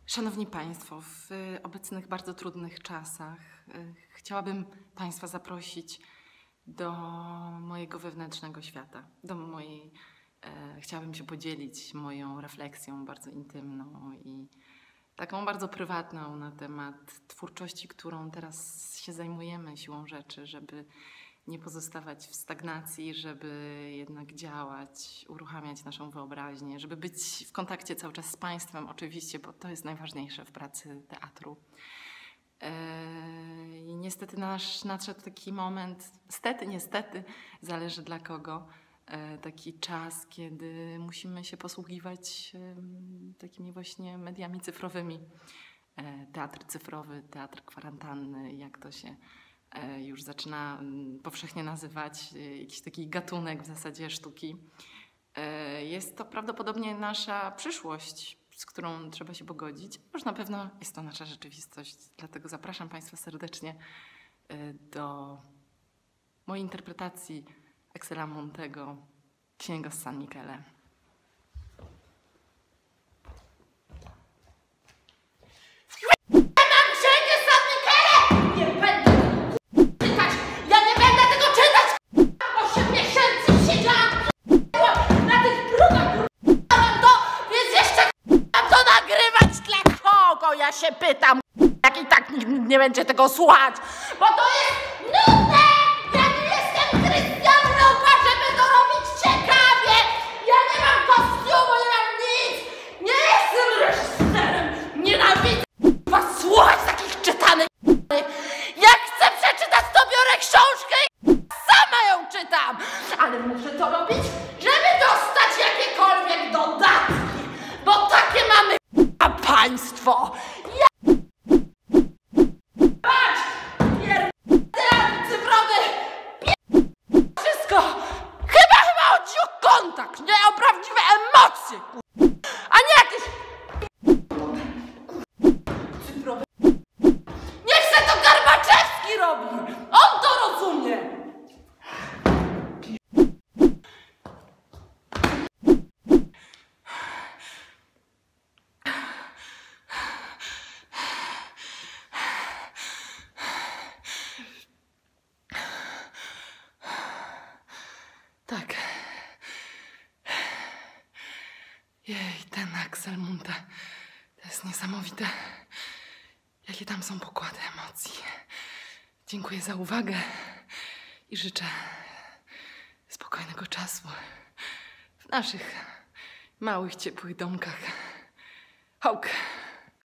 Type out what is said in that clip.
Szanowni Państwo, w obecnych bardzo trudnych czasach chciałabym Państwa zaprosić do mojego wewnętrznego świata, chciałabym się podzielić moją refleksją bardzo intymną i taką bardzo prywatną na temat twórczości, którą teraz się zajmujemy siłą rzeczy, żeby nie pozostawać w stagnacji, żeby jednak działać, uruchamiać naszą wyobraźnię, żeby być w kontakcie cały czas z Państwem oczywiście, bo to jest najważniejsze w pracy teatru. I niestety nadszedł taki moment, niestety, zależy dla kogo, taki czas, kiedy musimy się posługiwać takimi właśnie mediami cyfrowymi. Teatr cyfrowy, teatr kwarantanny, jak to się już zaczyna powszechnie nazywać, jakiś taki gatunek w zasadzie sztuki. Jest to prawdopodobnie nasza przyszłość, z którą trzeba się pogodzić. Już na pewno jest to nasza rzeczywistość, dlatego zapraszam Państwa serdecznie do mojej interpretacji Axela Montego Księga z San Michele. Ja się pytam, jak i tak nikt nie będzie tego słuchać, bo to jest nudne! Ja nie jestem Krystian Luka, żeby to robić ciekawie! Ja nie mam kostiumu, nie mam nic! Nie jestem reżyserem! Nienawidzę was słuchać takich czytanych. Jak chcę przeczytać, to biorę książkę i sama ją czytam! Ale muszę to robić, żeby dostać jakiekolwiek dodatki, bo takie mamy państwo! Teatr cyfrowy! Wszystko! Chyba chodzi o kontakt, nie o prawdziwe emocje, a nie jakieś cyfrowe. Niech se to Garbaczewski robi! On to rozumie! Tak. Jej, ten Axel Monte. To jest niesamowite. Jakie tam są pokłady emocji. Dziękuję za uwagę i życzę spokojnego czasu w naszych małych, ciepłych domkach. Hałk!